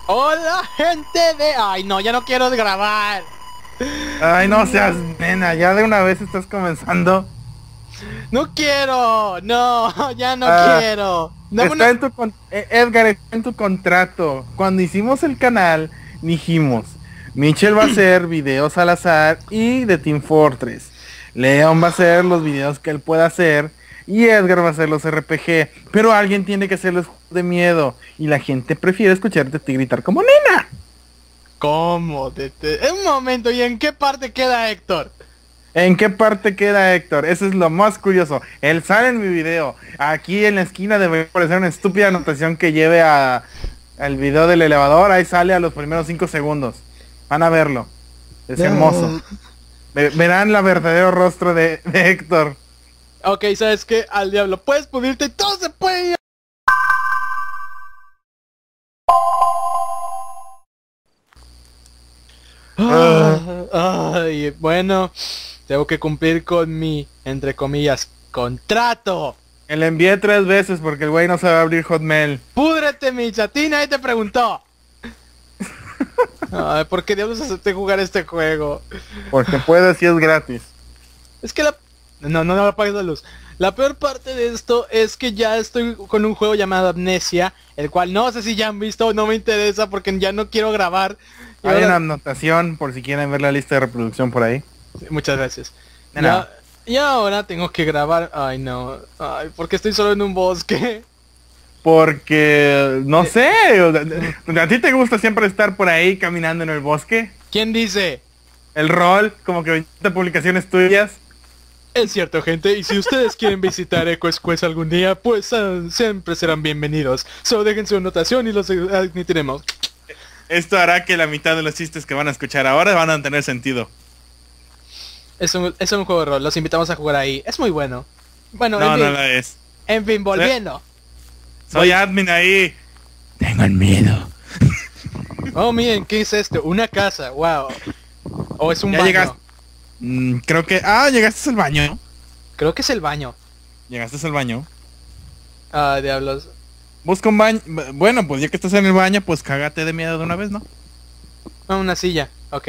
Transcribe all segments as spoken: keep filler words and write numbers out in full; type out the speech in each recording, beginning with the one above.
Hola, gente de... Ay, no, ya no quiero grabar. Ay, no seas nena, ya de una vez estás comenzando. No quiero, no, ya no Ah, quiero. No, bueno, está en tu con- eh, Edgar, está en tu contrato. Cuando hicimos el canal, dijimos, Michelle va a hacer videos al azar y de Team Fortress. Leon va a hacer los videos que él pueda hacer y Edgar va a hacer los R P G. Pero alguien tiene que hacer los juegos de miedo y la gente prefiere escucharte a ti gritar como nena. ¿cómo? De- de- Un momento, ¿y en qué parte queda Héctor? ¿En qué parte queda Héctor? Eso es lo más curioso. Él sale en mi video. Aquí en la esquina debe aparecer una estúpida anotación que lleve a al video del elevador. Ahí sale a los primeros cinco segundos. Van a verlo. Es hermoso. Ve- Verán la verdadero rostro de, de Héctor. Ok, ¿sabes qué? Al diablo, puedes pudrirte y todo se puede ir. Ah, ay, bueno, tengo que cumplir con mi, entre comillas, contrato. Me le envié tres veces porque el güey no sabe abrir Hotmail. Púdrete, mi chatina, y te preguntó. Ay, ¿por qué diablos acepté jugar este juego? Porque puede si es gratis. Es que la... No, no, no apagues la luz. La peor parte de esto es que ya estoy con un juego llamado Amnesia, el cual no sé si ya han visto, no me interesa porque ya no quiero grabar. Y Hay ahora- una anotación por si quieren ver la lista de reproducción por ahí. Muchas gracias. De Ya- nada. y ahora tengo que grabar... Ay, no. Ay, porque estoy solo en un bosque. Porque, no sé, o sea, ¿a ti te gusta siempre estar por ahí caminando en el bosque? ¿Quién dice? El rol, como que veinte publicaciones tuyas. Es cierto, gente, y si ustedes quieren visitar Eco Squares algún día, pues ah, siempre serán bienvenidos. Solo dejen su anotación y los admitiremos. Esto hará que la mitad de los chistes que van a escuchar ahora van a tener sentido. Es un, es un juego de rol, los invitamos a jugar ahí. Es muy bueno. Bueno, No, en, no fin, lo es. en fin, volviendo. Soy admin ahí. Tengo el miedo. Oh, miren, ¿qué es esto? Una casa, wow. O es un Ya baño. llegaste. Mm, creo que... Ah, llegaste al baño, ¿no? Creo que es el baño. Llegaste al baño. Ah, diablos. Busca un baño. Bueno, pues ya que estás en el baño, pues cágate de miedo de una vez, ¿no? Ah, una silla, ok.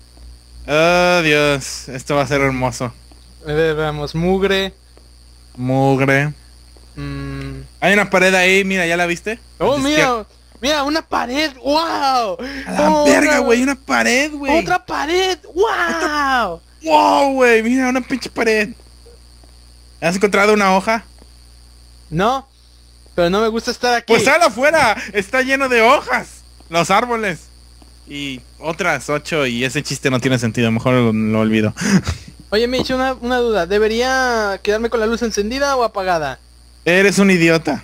Oh, Dios. Esto va a ser hermoso. A ver, veamos, mugre. Mugre. Mm. Hay una pared ahí, mira, ¿ya la viste? Oh, A la mira, mira, una pared, wow. A la Oh, verga, otra- güey, una pared, güey. Otra pared, wow. Wow, güey, mira, una pinche pared. ¿Has encontrado una hoja? No, pero no me gusta estar aquí. Pues sal afuera, está lleno de hojas. Los árboles. Y otras ocho y ese chiste no tiene sentido, mejor lo, lo olvido. Oye, Mitch, una, una duda. ¿Debería quedarme con la luz encendida o apagada? Eres un idiota.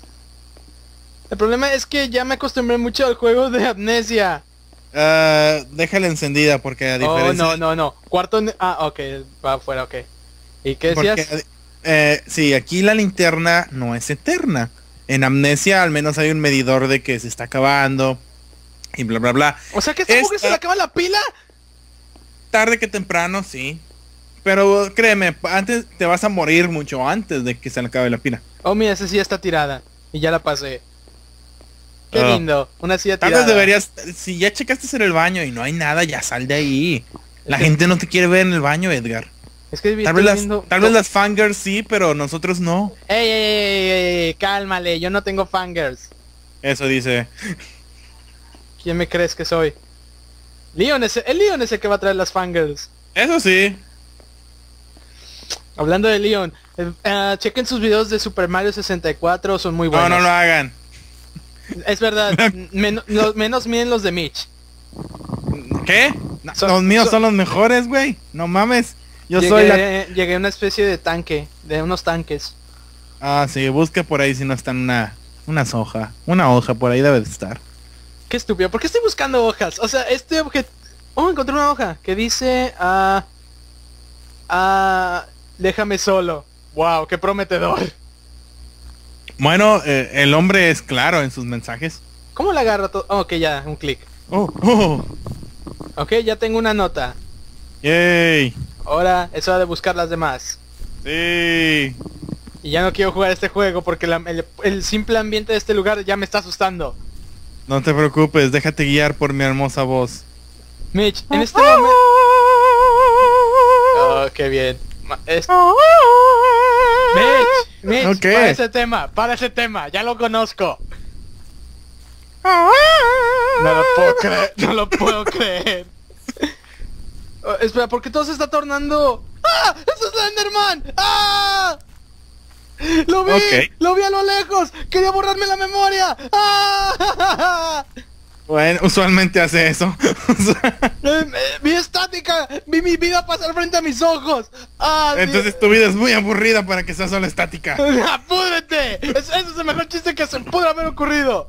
El problema es que ya me acostumbré mucho al juego de Amnesia. Ah, déjala encendida porque a Oh, diferencia... no, no, no. Cuarto... ne- Ah, ok, va afuera, ok. ¿Y qué porque, decías? eh, sí, aquí la linterna no es eterna. En Amnesia al menos hay un medidor de que se está acabando. Y bla bla bla. O sea que esta esta- mujer se le acaba la pila. Tarde que temprano, sí. Pero créeme, antes te vas a morir mucho antes de que se le acabe la pila. Oh, mira, esa silla está tirada. Y ya la pasé. Qué Ah. lindo. Una silla Tal tirada. vez deberías, si ya checaste en el baño y no hay nada, ya sal de ahí. La Es que- gente no te quiere ver en el baño, Edgar. Es que Tal estoy vez las, viendo- tal vez las fangirls sí, pero nosotros no. Ey, ey, ey, ey, ey, cálmale, yo no tengo fangirls. Eso dice. ¿Quién me crees que soy? Leon es el Leon es el que va a traer las fangirls. Eso sí. Hablando de Leon, eh, eh, chequen sus videos de Super Mario sesenta y cuatro, son muy No, buenos. no lo hagan. Es verdad, men- los- menos miren los de Mitch. ¿Qué? Son- los míos son- son los mejores, güey. No mames. Yo soy la... Llegué, llegué a una especie de tanque, de unos tanques. Ah, sí, busca por ahí si no está en una... Una hoja. Una hoja por ahí debe de estar. Qué estúpido, ¿por qué estoy buscando hojas? O sea, este objeto... Oh, encontré una hoja que dice... Ah... ah, déjame solo. Wow, qué prometedor. Bueno, eh, el hombre es claro en sus mensajes. ¿Cómo le agarro todo? Oh, ok, ya, un clic. Oh, oh. Ok, ya tengo una nota. Yay. Ahora es hora de buscar las demás. Sí. Y ya no quiero jugar este juego porque la- el, el simple ambiente de este lugar ya me está asustando. No te preocupes, déjate guiar por mi hermosa voz. Mitch, en este momento... Oh, qué bien. Ma- es- Mitch, Mitch, Ok. para ese tema, para ese tema, ya lo conozco. No lo puedo creer, no lo puedo creer. Oh, espera, ¿por qué todo se está tornando? ¡Ah! ¡Eso es Slenderman! ¡Ah! ¡Lo vi! Ok. ¡Lo vi a lo lejos! ¡Quería borrarme la memoria! ¡Ah! Bueno, usualmente hace eso. Eh, eh, Vi estática, vi mi vida pasar frente a mis ojos. ¡Ah! Entonces tu vida es muy aburrida para que sea solo estática. ¡Apúrate! Es- Ese es el mejor chiste que se pudo haber ocurrido.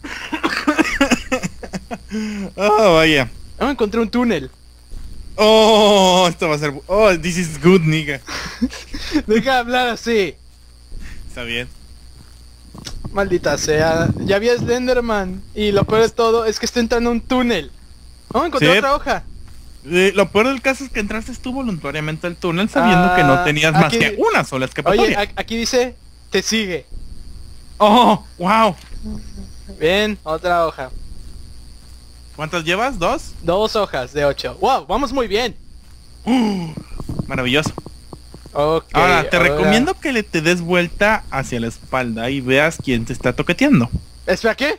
Oh, vaya. Ah, encontré un túnel. Oh, esto va a ser... bu- Oh, this is good, nigga. Deja de hablar así. Está bien. Maldita sea. Ya vi a Slenderman. Y lo peor de todo es que estoy entrando a un túnel. Oh, encontré Sí. otra hoja. Eh, lo peor del caso es que entraste tú voluntariamente al túnel sabiendo que no Ah, tenías más aquí- que una sola Oye, escapatoria. a- aquí dice, te sigue. Oh, wow. Bien, otra hoja. ¿Cuántas llevas? ¿Dos? Dos hojas de ocho. Wow, vamos muy bien. Uh, maravilloso. Ok. Ahora, te ahora- recomiendo que le te des vuelta hacia la espalda y veas quién te está toqueteando. Espera, ¿qué?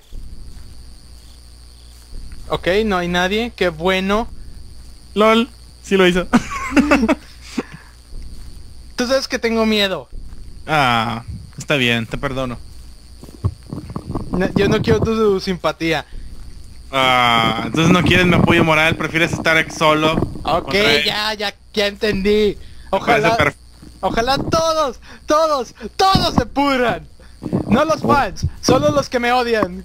Ok, no hay nadie. Qué bueno. LOL, sí lo hizo. Tú sabes que tengo miedo. Ah, está bien, te perdono. No- yo no quiero tu simpatía. Ah, entonces no quieres mi apoyo moral, prefieres estar solo. Ok, contra él. ya, ya, ya entendí. Me parece Ojalá, perf- ojalá todos, todos, todos se pudran. No los fans, solo los que me odian.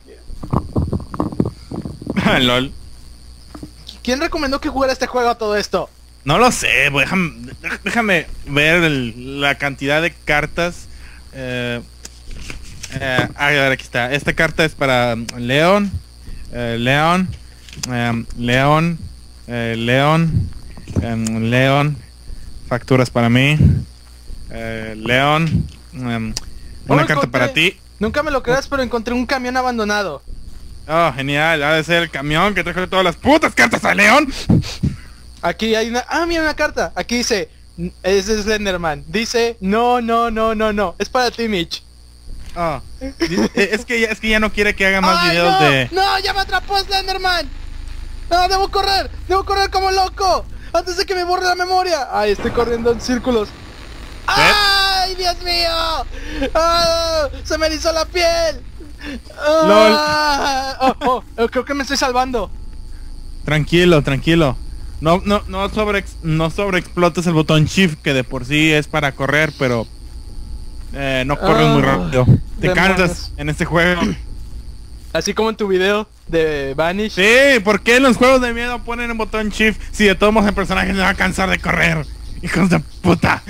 Ah, LOL. ¿Quién recomendó que jugara este juego a todo esto? No lo sé, voy- déjame, déjame ver el- la cantidad de cartas. Eh, eh, a ver, aquí está. Esta carta es para um, León, eh, León, em, León, eh, León, em, León. Facturas para mí. Eh, León. em, Oh, una carta encontré- para ti. Nunca me lo creas, pero encontré un camión abandonado. Oh, genial. Ha de ser el camión que trajo todas las putas cartas a León. Aquí hay una... Ah, mira una carta. Aquí dice... Es de Slenderman. Dice... No, no, no, no, no. Es para ti, Mitch. Oh, dice- eh, es que ya, es que ya no quiere que haga más ¡Ay, videos no! de... ¡No! ¡Ya me atrapó Slenderman! ¡No! ¡Debo correr! ¡Debo correr como loco! ¡Antes de que me borre la memoria! ¡Ay, estoy corriendo en círculos! ¡Ay, Dios mío! ¡Ah! ¡Se me erizó la piel! ¡Ah! Oh, oh, oh, creo que me estoy salvando. Tranquilo, tranquilo. No, no, no sobre, no sobreexplotes el botón Shift, que de por sí es para correr, pero eh, no corres muy Ah, rápido. Te demonios. cansas en este juego. Así como en tu video de Vanish. Sí, ¿por qué en los juegos de miedo ponen el botón Shift si de todos modos el personaje se va a cansar de correr? Hijos de puta.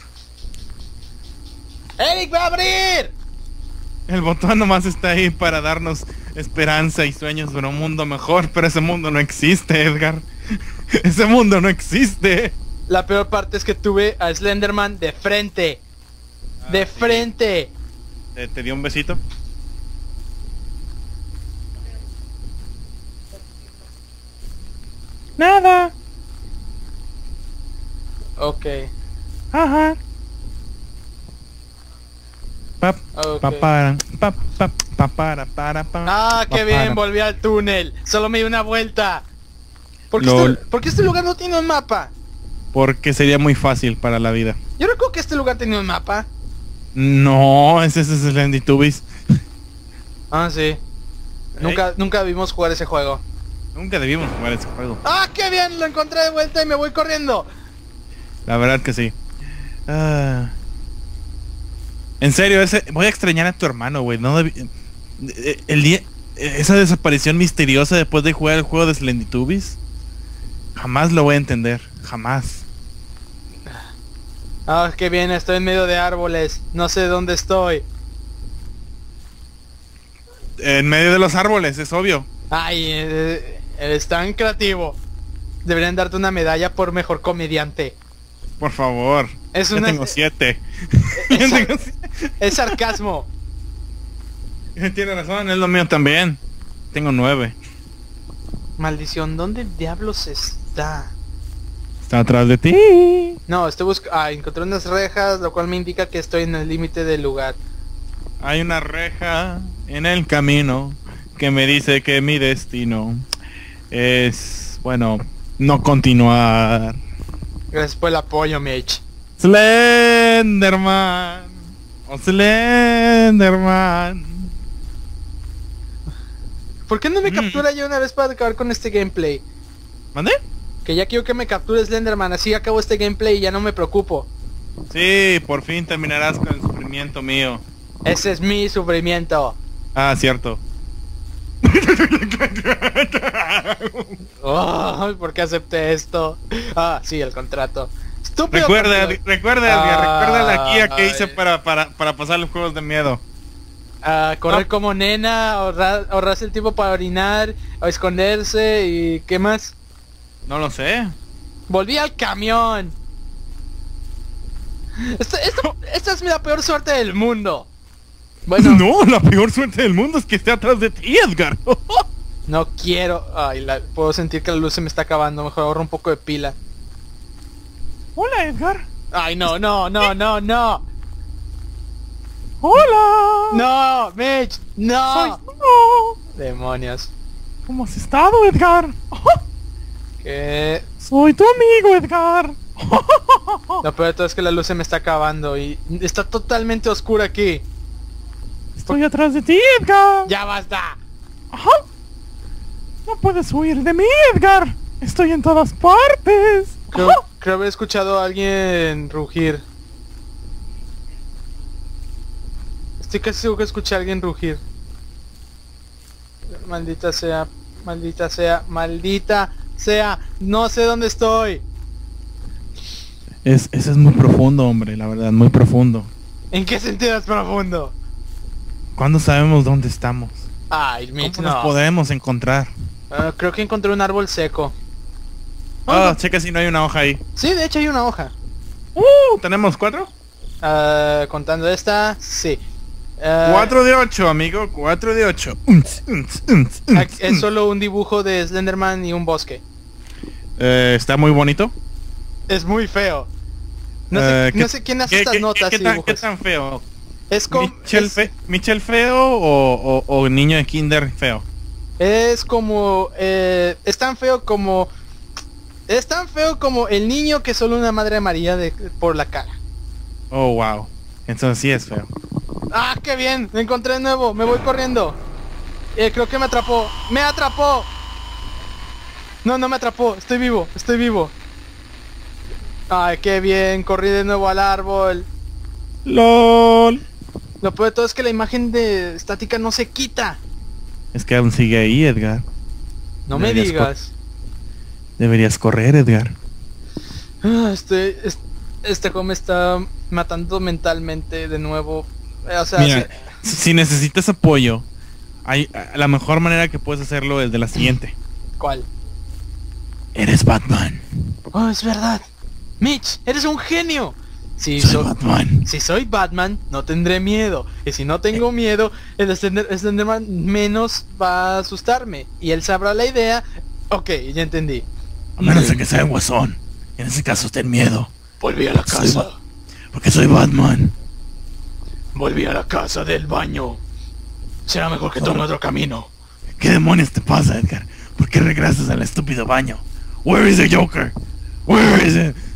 ¡Eric, va a abrir! El botón nomás está ahí para darnos esperanza y sueños de un mundo mejor, pero ese mundo no existe, Edgar. Ese mundo no existe. La peor parte es que tuve a Slenderman de frente. De Ah, sí. frente. ¿Te, te dio un besito? Nada. Ok. Ajá. Pa, Ok. pa, para, pa, pa, pa, para, para, pa, Ah, pa, qué bien, para. volví al túnel. Solo me di una vuelta. ¿Por qué, Lol. este, por qué este lugar no tiene un mapa? Porque sería muy fácil para la vida. Yo recuerdo que este lugar tenía un mapa. No, ese es Slendy Tubbies. Ah, sí. Nunca, nunca vimos jugar ese juego. Nunca debimos jugar ese juego. Ah, qué bien, lo encontré de vuelta y me voy corriendo. La verdad que sí. Ah. En serio, ese, voy a extrañar a tu hermano, güey. No debi- eh, el día, eh, esa desaparición misteriosa después de jugar el juego de Slendy Tubbies. Jamás lo voy a entender. Jamás. Ah, qué bien, estoy en medio de árboles. No sé dónde estoy. En medio de los árboles, es obvio. Ay, eh, eres tan creativo. Deberían darte una medalla por mejor comediante. Por favor. Es Yo una- tengo siete. Es, Yo sar- tengo siete. es sarcasmo. Tiene razón, es lo mío también. tengo nueve. Maldición, ¿dónde diablos está? Está atrás de ti. No, estoy buscando... Ah, encontré unas rejas, lo cual me indica que estoy en el límite del lugar. Hay una reja en el camino que me dice que mi destino es, bueno, no continuar. Gracias por el apoyo, Mitch. Slenderman. Oh, Slenderman. ¿Por qué no me Mm. captura ya una vez para acabar con este gameplay? ¿Mande? Que ya quiero que me capture Slenderman, así acabo este gameplay y ya no me preocupo. Sí, por fin terminarás con el sufrimiento mío. Ese es mi sufrimiento. Ah, cierto. Oh, ¿por qué acepté esto? Ah, sí, el contrato. Estúpido. Recuerda, contrato. recuerda, Edgar, recuerda la guía que Ay. hice para, para, para pasar los juegos de miedo. Ah, correr No. como nena, ahorrar, ahorrarse el tiempo para orinar, o esconderse y ¿qué más? No lo sé. Volví al camión. Esto, esto, esta es la peor suerte del mundo. Bueno, No, la peor suerte del mundo es que esté atrás de ti, Edgar. no quiero. Ay, la- puedo sentir que la luz se me está acabando. Mejor ahorro un poco de pila. Hola, Edgar. Ay, no, no, no, no, no. Hola. No, Mitch, Soy no. yo. Demonios. ¿Cómo has estado, Edgar? Que Soy tu amigo, Edgar. lo peor de todo es que la luz se me está acabando y está totalmente oscura aquí. Estoy atrás de ti, Edgar. Ya basta. Ajá. No puedes huir de mí, Edgar. Estoy en todas partes. Creo, Ajá. creo haber escuchado a alguien rugir. Estoy casi seguro que escuché a alguien rugir. Maldita sea, maldita sea, maldita sea. No sé dónde estoy. Es, ese es muy profundo, hombre, la verdad, muy profundo. ¿En qué sentido es profundo? ¿Cuándo sabemos dónde estamos? Ay, Mitch, ¿Cómo no. nos podremos encontrar? Ah, creo que encontré un árbol seco. Ah, checa si no hay una hoja ahí. Sí, de hecho hay una hoja. Uh, ¿tenemos cuatro? Ah, contando esta, sí. Ah, Cuatro de ocho, amigo, cuatro de ocho. ac- es solo un dibujo de Slenderman y un bosque. Eh, está muy bonito. Es muy feo. No sé, Eh, no ¿qué- sé quién hace ¿Qué, estas qué- notas qué y tan, dibujos. ¿Qué tan feo? Es como ¿Michel, es, fe- ¿Michel feo o, o, o niño de kinder feo? es como eh, es tan feo como es tan feo como el niño que solo una madre María de, por la cara. Oh, wow. Entonces sí es feo. Ah, qué bien, me encontré de nuevo, me voy corriendo. Eh, creo que me atrapó, me atrapó. No, no me atrapó, estoy vivo, estoy vivo. Ay, qué bien, corrí de nuevo al árbol. LOL. Lo peor de todo es que la imagen de estática no se quita. Es que aún sigue ahí, Edgar. No me Deberías digas. Deberías correr, Edgar. Ah, Este, es- este juego me está matando mentalmente de nuevo. Eh, O sea, Mira, se- si necesitas apoyo, hay, la mejor manera que puedes hacerlo es de la siguiente. ¿cuál? Eres Batman. Oh, es verdad. Mitch, eres un genio. Si, Soy so- Batman. si soy Batman, no tendré miedo. Y si no tengo miedo, el Slender- Slenderman menos va a asustarme. Y él sabrá la idea. Ok, ya entendí. A menos de que sea el guasón. En ese caso ten miedo. Volví a la Soy Ba- Porque soy Batman. Volví a la casa del baño. Será mejor que tome otro camino. ¿Qué demonios te pasa, Edgar? ¿Por qué regresas al estúpido baño? Where is the Joker? Where is it?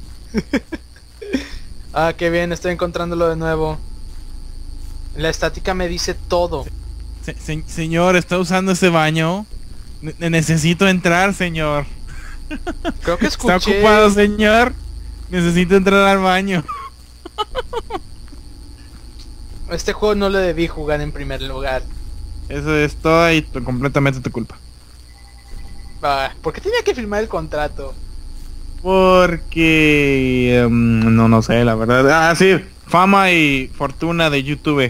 Ah, qué bien, estoy encontrándolo de nuevo. La estática me dice todo. Se- se- señor, ¿está usando ese baño? Ne- necesito entrar, señor. Creo que ¿Está escuché... ocupado, señor? Necesito entrar al baño. Este juego no lo debí jugar en primer lugar. Eso es todo y t- completamente tu culpa. Ah, ¿por qué tenía que firmar el contrato? Porque... em, no, no sé, la verdad. Ah, sí. Fama y fortuna de YouTube.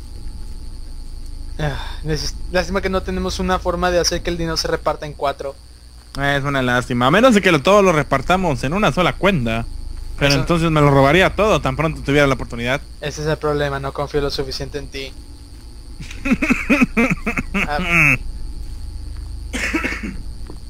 Ah, neces- lástima que no tenemos una forma de hacer que el dinero se reparta en cuatro. Es una lástima. A menos de que lo, todo lo repartamos en una sola cuenta. Pero Eso- entonces me lo robaría todo tan pronto tuviera la oportunidad. Ese es el problema, no confío lo suficiente en ti. Ah,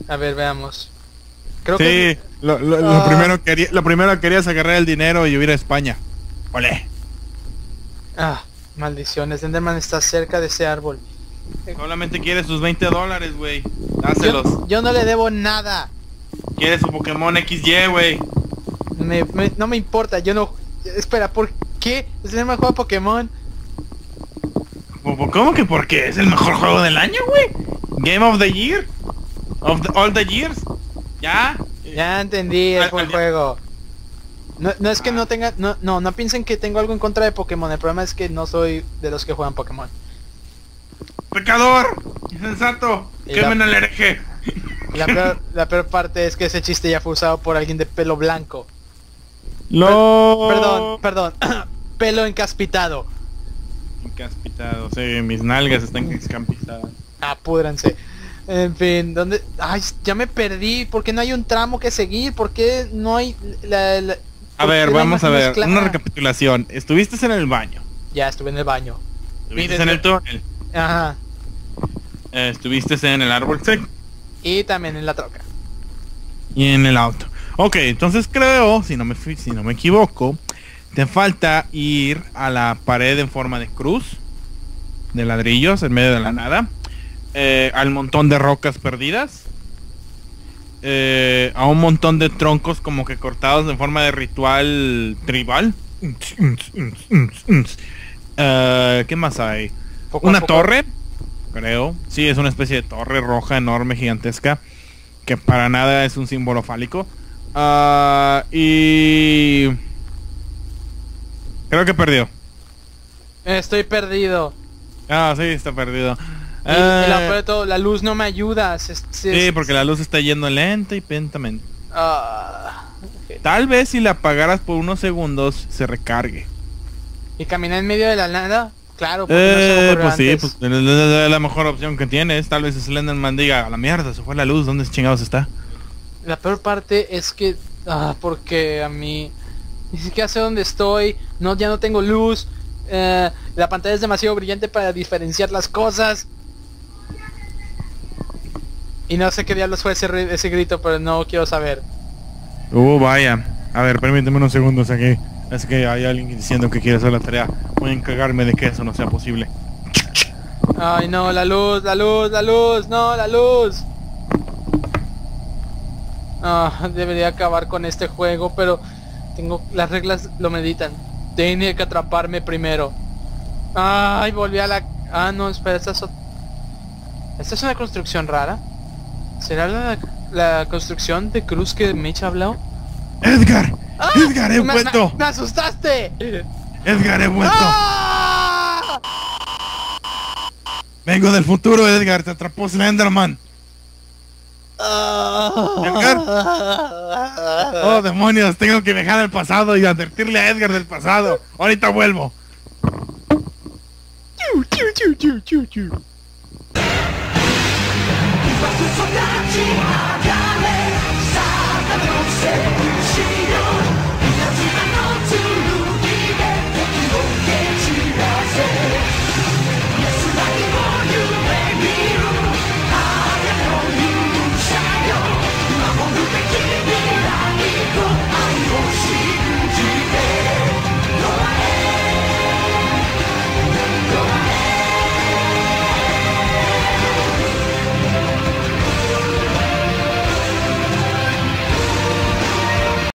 A ver, veamos. Creo Sí, que... lo, lo, lo Ah. primero quería, lo primero querías agarrar el dinero y huir a España. Ole. Ah, maldiciones. Enderman está cerca de ese árbol. Solamente quieres sus veinte dólares, güey. Dáselos. Yo, yo no le debo nada. Quieres su Pokémon equis ye, güey. Me- me- no me importa, yo no... Espera, ¿por qué? ¿Es el mejor juego de Pokémon? ¿Cómo que por qué? ¿Es el mejor juego del año, güey? Game of the Year. Of the, all the years. ¿Ya? Ya entendí, es Al- buen al- juego. No, no es que Ah. no tenga... No, no, no piensen que tengo algo en contra de Pokémon. El problema es que no soy de los que juegan Pokémon. ¡Pecador! ¡Insensato! Y ¡Quemen la- al hereje! La peor, la peor parte es que ese chiste ya fue usado por alguien de pelo blanco. ¡Lo! Perdón, perdón. Pelo encaspitado. Encaspitado, sí, mis nalgas están escampitadas. Apúdrense. En fin, ¿dónde? Ay, ya me perdí. ¿Por qué no hay un tramo que seguir? ¿Por qué no hay la... la- A por ver, qué la vamos a imagen no ver, es clara? una recapitulación. Estuviste en el baño. Ya estuve en el baño. Estuviste desde- en el túnel. Ajá. eh, estuviste en el árbol seco. Y también en la troca. Y en el auto. Ok, entonces creo, si no me fui- si no me equivoco, te falta ir a la pared en forma de cruz, de ladrillos, en medio de la nada, eh, al montón de rocas perdidas, eh, a un montón de troncos como que cortados en forma de ritual tribal. Eh, ¿Qué más hay? Poco a Una poco- torre, creo. Sí, es una especie de torre roja enorme, gigantesca, que para nada es un símbolo fálico. Ah, y... Creo que perdió. Estoy perdido. Ah, sí, está perdido. Y, y la Eh, peor de todo, la luz no me ayuda. se- se- sí, porque la luz está yendo lenta y lentamente. Ah, ok. Tal vez si la apagaras por unos segundos se recargue. Y caminar en medio de la nada. Claro, porque no se me Eh, ocurrió pues sí, antes. pues es la, la- la mejor opción que tienes. Tal vez Slenderman diga, a la mierda, se fue la luz, ¿dónde chingados está? La peor parte es que... Ah, porque a mí... Ni siquiera sé dónde estoy. No, ya no tengo luz. eh, la pantalla es demasiado brillante para diferenciar las cosas. Y no sé qué diablos fue ese, ri- ese grito, pero no quiero saber. Uh, vaya. A ver, permíteme unos segundos aquí. Es que hay alguien diciendo que quiere hacer la tarea. Voy a encargarme de que eso no sea posible. Ay no, la luz, la luz, la luz, no, la luz. Ah, debería acabar con este juego, pero tengo las reglas lo meditan. Tiene que atraparme primero. Ay, volví a la... Ah, no, espera, esta es, ot- esta es una construcción rara. ¿Será la, la construcción de cruz que Mitch habló? ¡Edgar! ¡Ah! ¡Edgar, he Me- vuelto! me, me asustaste! ¡Edgar, he vuelto! ¡Ah! Vengo del futuro, Edgar. Te atrapó Slenderman. ¿Edgar? Oh, demonios. Tengo que viajar al pasado y advertirle a Edgar del pasado. Ahorita vuelvo. Chiu, chiu, chiu, chiu, chiu, chiu.